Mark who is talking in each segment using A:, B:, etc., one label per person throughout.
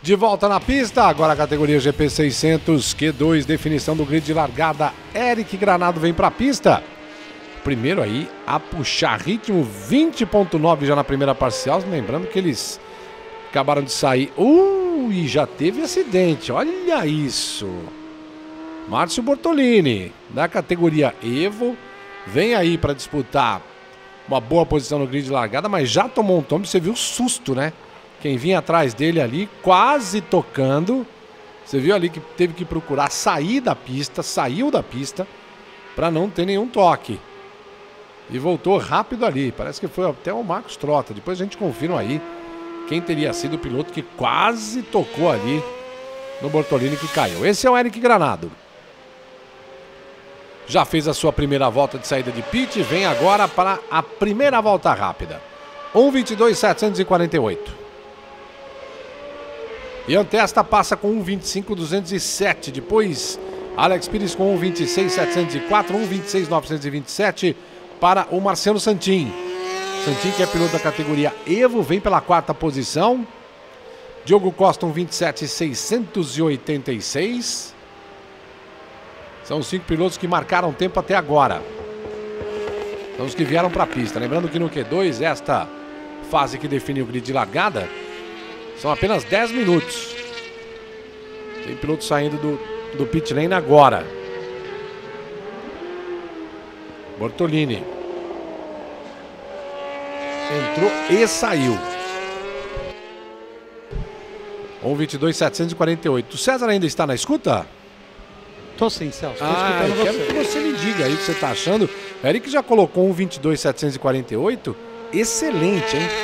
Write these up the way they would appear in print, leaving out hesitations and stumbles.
A: De volta na pista, agora a categoria GP 600, Q2, definição do grid de largada. Eric Granado vem para a pista. Primeiro aí a puxar ritmo, 20.9 já na primeira parcial. Lembrando que eles acabaram de sair. E já teve acidente, olha isso. Márcio Bortolini, da categoria Evo, vem aí para disputar uma boa posição no grid de largada, mas já tomou um tombo. Você viu o susto, né? Quem vinha atrás dele ali, quase tocando. Você viu ali que teve que procurar sair da pista, saiu da pista, para não ter nenhum toque. E voltou rápido ali. Parece que foi até o Marcos Trota. Depois a gente confirma aí quem teria sido o piloto que quase tocou ali no Bortolini que caiu. Esse é o Eric Granado. Já fez a sua primeira volta de saída de pit. Vem agora para a primeira volta rápida. 1:22.748. Ian Testa passa com 1:25.207. Depois Alex Pires com 1:26.704. 1:26.927 para o Marcelo Santin. Santin, que é piloto da categoria Evo, vem pela quarta posição. Diogo Costa 1:27.686. São os 5 pilotos que marcaram tempo até agora. São os que vieram para a pista. Lembrando que no Q2, esta fase que define o grid de largada, são apenas 10 minutos. Tem piloto saindo do pit lane agora. Bortolini entrou e saiu. 1:22.748. O César ainda está na escuta?
B: Tô sim, Celso. Tô escutando
A: quero que você me diga aí o que você está achando. O Eric já colocou 1:22.748. Excelente, hein?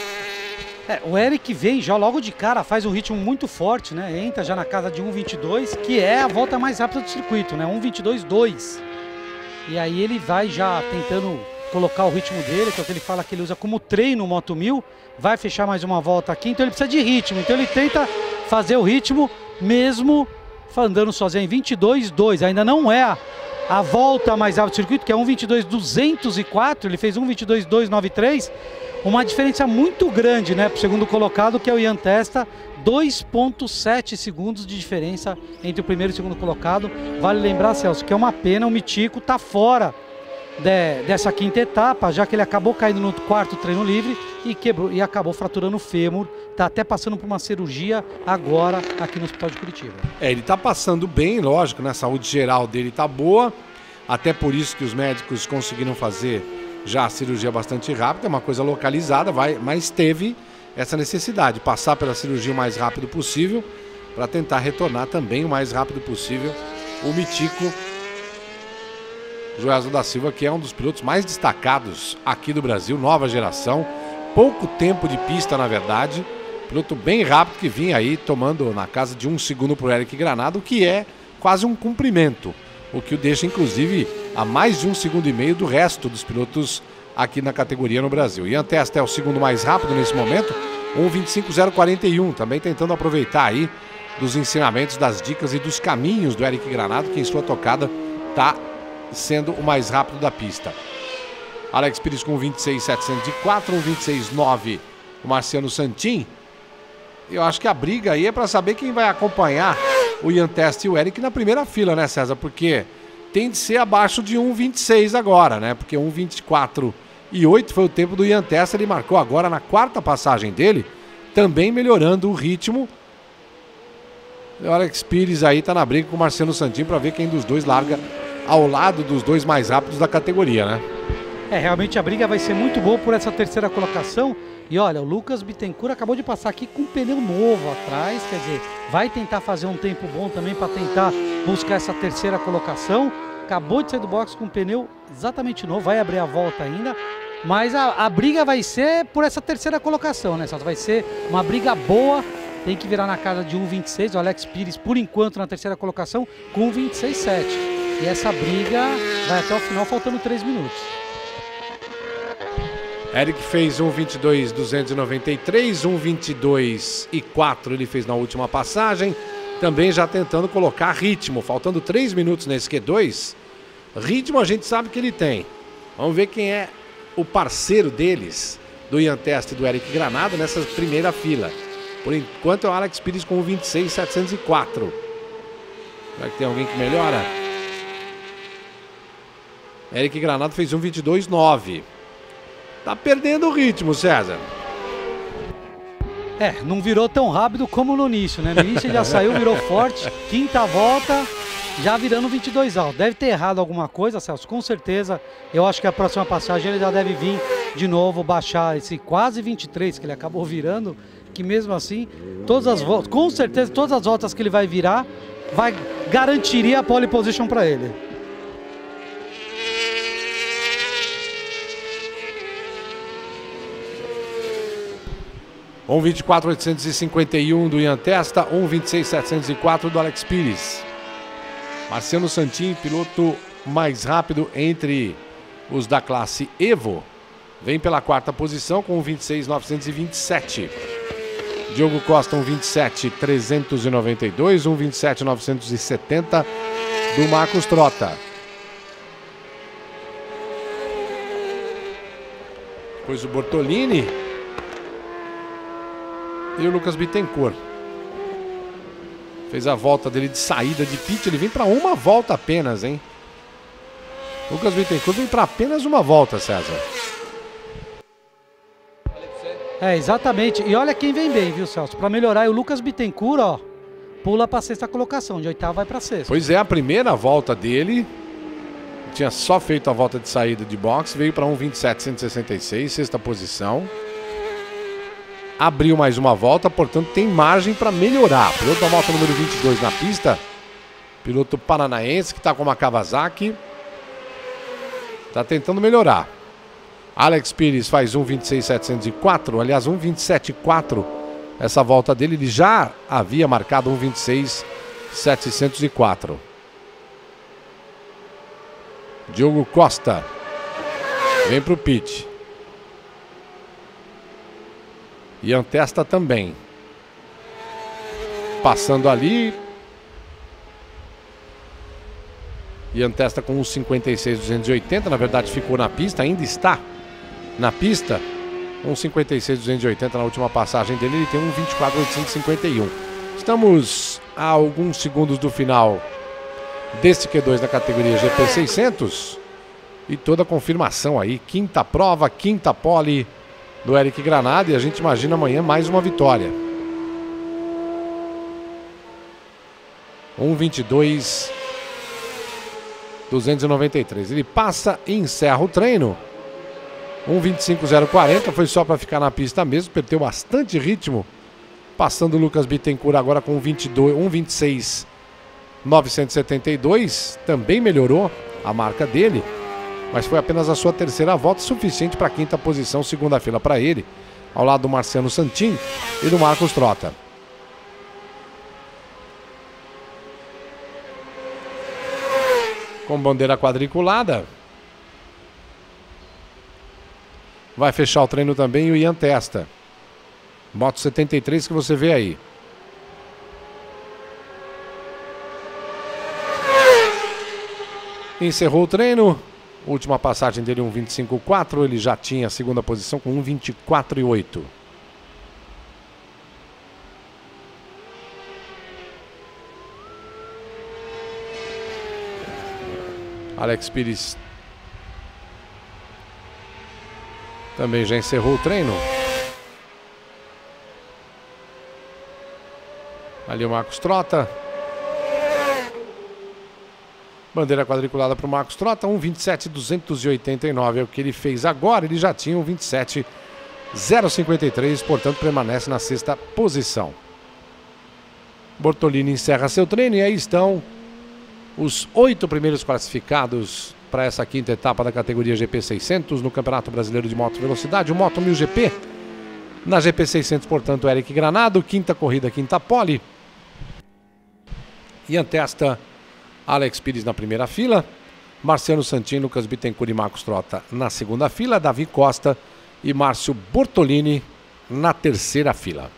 B: O Eric vem já logo de cara, faz um ritmo muito forte, né? Entra já na casa de 1:22, que é a volta mais rápida do circuito, né? 1:22.2. E aí ele vai já tentando colocar o ritmo dele, que é o que ele fala que ele usa como treino o Moto 1000. Vai fechar mais uma volta aqui, então ele precisa de ritmo. Então ele tenta fazer o ritmo mesmo andando sozinho em 22.2. Ainda não é a volta mais rápida do circuito, que é 1:22.204. Ele fez 1:22.293. Uma diferença muito grande, né, para o segundo colocado, que é o Ian Testa. 2,7 segundos de diferença entre o primeiro e o segundo colocado. Vale lembrar, Celso, que é uma pena, o Mitico está fora dessa quinta etapa, já que ele acabou caindo no quarto treino livre e quebrou e acabou fraturando o fêmur. Está até passando por uma cirurgia agora aqui no Hospital de Curitiba. Ele
A: está passando bem, lógico, né? A saúde geral dele está boa. Até por isso que os médicos conseguiram fazer já a cirurgia bastante rápida, é uma coisa localizada, mas teve essa necessidade, passar pela cirurgia o mais rápido possível, para tentar retornar também o mais rápido possível o Mitico Joelson da Silva, que é um dos pilotos mais destacados aqui do Brasil, nova geração, pouco tempo de pista na verdade, piloto bem rápido que vinha aí tomando na casa de 1 segundo para o Eric Granado, que é quase um cumprimento, o que o deixa inclusive a mais de 1,5 segundos do resto dos pilotos aqui na categoria no Brasil. Ian Testa é o segundo mais rápido nesse momento, 1:25.041, também tentando aproveitar aí dos ensinamentos, das dicas e dos caminhos do Eric Granado, que em sua tocada está sendo o mais rápido da pista. Alex Pires com 1:26.704, 1:26.9 o Marciano Santin. Eu acho que a briga aí é para saber quem vai acompanhar o Ian Testa e o Eric na primeira fila, né, César? Porque tem de ser abaixo de 1:26 agora, né? Porque 1:24.8 foi o tempo do Ian Testa, ele marcou agora na quarta passagem dele, também melhorando o ritmo. O Alex Pires aí tá na briga com o Marciano Santin para ver quem dos dois larga ao lado dos dois mais rápidos da categoria, né?
B: Realmente a briga vai ser muito boa por essa terceira colocação. E olha, o Lucas Bittencourt acabou de passar aqui com um pneu novo atrás, quer dizer, vai tentar fazer um tempo bom também para tentar buscar essa terceira colocação. Acabou de sair do box com um pneu exatamente novo, vai abrir a volta ainda. Mas a briga vai ser por essa terceira colocação, né, Celso? Vai ser uma briga boa, tem que virar na casa de 1:26. O Alex Pires, por enquanto, na terceira colocação, com 1:26.7. E essa briga vai até o final, faltando 3 minutos.
A: Eric fez 1:22.293, 1:22.4 ele fez na última passagem. Também já tentando colocar ritmo, faltando 3 minutos nesse Q2. Ritmo a gente sabe que ele tem. Vamos ver quem é o parceiro deles, do Ian Testa e do Eric Granado, nessa primeira fila. Por enquanto é o Alex Pires com 26.704. Será que tem alguém que melhora? Eric Granado fez 1.22.9. Tá perdendo o ritmo, César.
B: Não virou tão rápido como no início, né? No início ele já saiu, virou forte. Quinta volta, já virando 22 alto. Deve ter errado alguma coisa, Celso, com certeza. Eu acho que a próxima passagem ele já deve vir de novo, baixar esse quase 23 que ele acabou virando. Que mesmo assim, todas as voltas, com certeza, todas as voltas que ele vai virar, garantiria a pole position para ele.
A: — 1.24.851 do Ian Testa, 1.26.704 do Alex Pires. Marciano Santin, piloto mais rápido entre os da classe Evo, vem pela quarta posição com 1.26.927. Diogo Costa, 1.27.392, 1.27.970 do Marcos Trota. Depois o Bortolini e o Lucas Bittencourt. Fez a volta dele de saída de pit. Ele vem para uma volta apenas, hein? Lucas Bittencourt vem para apenas uma volta, César.
B: Exatamente. E olha quem vem bem, viu, Celso? Para melhorar, é o Lucas Bittencourt, ó, pula para a sexta colocação. De oitava vai para sexta.
A: Pois é, a primeira volta dele tinha só feito a volta de saída de boxe. Veio para 1.27.166, sexta posição. Abriu mais uma volta, portanto tem margem para melhorar. Piloto da volta número 22 na pista. Piloto paranaense que está com uma Kawasaki. Está tentando melhorar. Alex Pires faz 1.26.704. Aliás, 1.27.4. Essa volta dele, ele já havia marcado 1.26.704. Diogo Costa vem para o pit. Ian Testa também. Passando ali. Ian Testa com 1.56.280. Na verdade ficou na pista, ainda está na pista. 1.56.280 na última passagem dele. Ele tem 1.24.851. Estamos a alguns segundos do final desse Q2 na categoria GP600. E toda a confirmação aí. Quinta prova, quinta pole do Eric Granado, e a gente imagina amanhã mais uma vitória. 1.22.293. Ele passa e encerra o treino. 1.25.040. Foi só para ficar na pista mesmo. Perdeu bastante ritmo. Passando o Lucas Bittencourt agora com 1.26.972. Também melhorou a marca dele. Mas foi apenas a sua terceira volta, suficiente para a quinta posição, segunda fila para ele, ao lado do Marciano Santin e do Marcos Trota. Com bandeira quadriculada. Vai fechar o treino também o Ian Testa. Moto 73 que você vê aí. Encerrou o treino. Última passagem dele 1.25.4, ele já tinha a segunda posição com 1.24.8. Alex Pires também já encerrou o treino. Ali o Marcos Trota. Bandeira quadriculada para o Marcos Trota, 1.27.289 é o que ele fez agora. Ele já tinha 1.27.053, portanto permanece na sexta posição. Bortolini encerra seu treino e aí estão os 8 primeiros classificados para essa quinta etapa da categoria GP600 no Campeonato Brasileiro de Moto Velocidade, o Moto 1000 GP. Na GP600, portanto, Eric Granado, quinta corrida, quinta pole. Ian Testa, Alex Pires na primeira fila, Marciano Santin, Lucas Bittencourt e Marcos Trota na segunda fila, Davi Costa e Márcio Bortolini na terceira fila.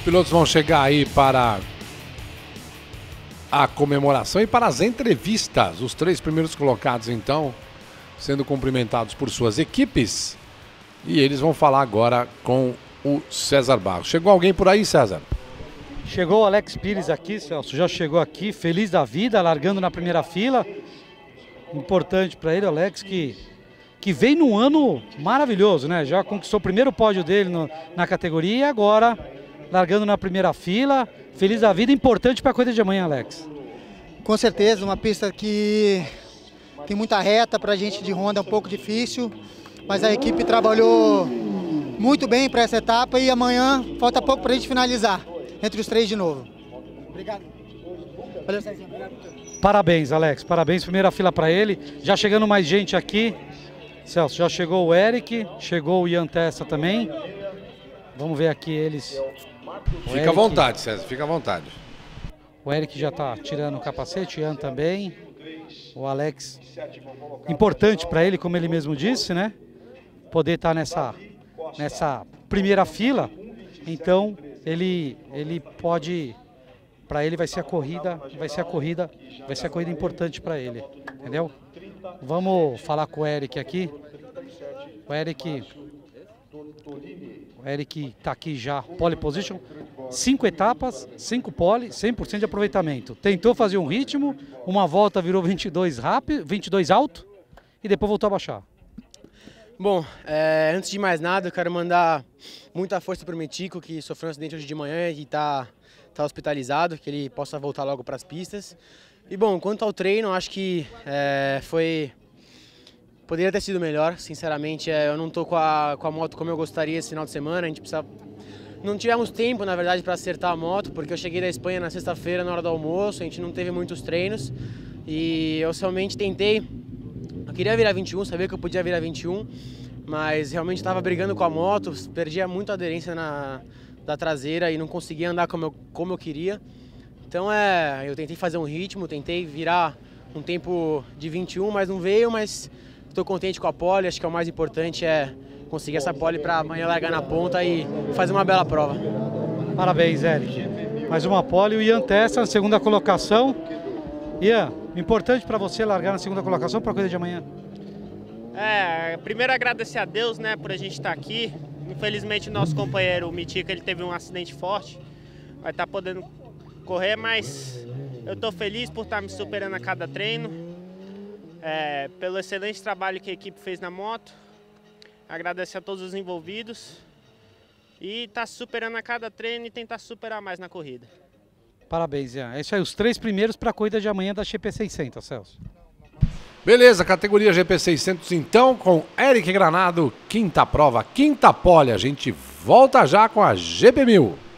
A: pilotos vão chegar aí para a comemoração e para as entrevistas. Os 3 primeiros colocados, então, sendo cumprimentados por suas equipes. E eles vão falar agora com o César Barros. Chegou alguém por aí, César?
B: Chegou o Alex Pires aqui, Celso. Já chegou aqui, feliz da vida, largando na primeira fila. Importante para ele, Alex, que vem num ano maravilhoso, né? Já conquistou o primeiro pódio dele na categoria e agora largando na primeira fila. Feliz da vida, importante para a corrida de amanhã, Alex.
C: Com certeza, uma pista que tem muita reta, para a gente de Honda é um pouco difícil, mas a equipe trabalhou muito bem para essa etapa e amanhã falta pouco para a gente finalizar entre os 3 de novo. Obrigado. Valeu, Cezinha.
B: Parabéns, Alex. Parabéns, primeira fila para ele. Já chegando mais gente aqui. Celso, já chegou o Eric, chegou o Ian Testa também. Vamos ver aqui eles.
A: Fica à vontade, César, fica à vontade.
B: O Eric já está tirando o capacete, o Ian também. O Alex, importante para ele, como ele mesmo disse, né? Poder estar nessa primeira fila. Então, ele pode, para ele vai ser a corrida importante para ele, entendeu? Vamos falar com o Eric aqui. O Eric está aqui já, pole position, 5 etapas, 5 pole, 100% de aproveitamento. Tentou fazer um ritmo, uma volta virou 22 rápido, 22 alto e depois voltou a baixar.
D: Bom, antes de mais nada, eu quero mandar muita força para o Metico, que sofreu um acidente hoje de manhã e está hospitalizado, que ele possa voltar logo para as pistas. E bom, quanto ao treino, acho que poderia ter sido melhor, sinceramente. Eu não estou com a moto como eu gostaria esse final de semana. A gente precisa... Não tivemos tempo, na verdade, para acertar a moto, porque eu cheguei da Espanha na sexta-feira, na hora do almoço, a gente não teve muitos treinos. E eu realmente tentei, eu queria virar 21, sabia que eu podia virar 21, mas realmente estava brigando com a moto, perdia muita aderência da traseira e não conseguia andar como eu queria. Então eu tentei fazer um ritmo, tentei virar um tempo de 21, mas não veio, mas estou contente com a pole, acho que é o mais importante é conseguir essa pole para amanhã largar na ponta e fazer uma bela prova.
B: Parabéns, Eric. Mais uma pole, o Ian Testa na segunda colocação. Ian, importante para você largar na segunda colocação para a corrida de amanhã?
E: Primeiro agradecer a Deus, né, por a gente estar aqui. Infelizmente o nosso companheiro, o Mitico, ele teve um acidente forte. Vai estar podendo correr, mas eu estou feliz por estar me superando a cada treino. Pelo excelente trabalho que a equipe fez na moto. Agradecer a todos os envolvidos. E estar superando a cada treino e tentar superar mais na corrida.
B: Parabéns, Ian. É isso aí, os 3 primeiros para a corrida de amanhã da GP600, Celso.
A: Beleza, categoria GP600 então, com Eric Granado, quinta prova, quinta pole. A gente volta já com a GP1000.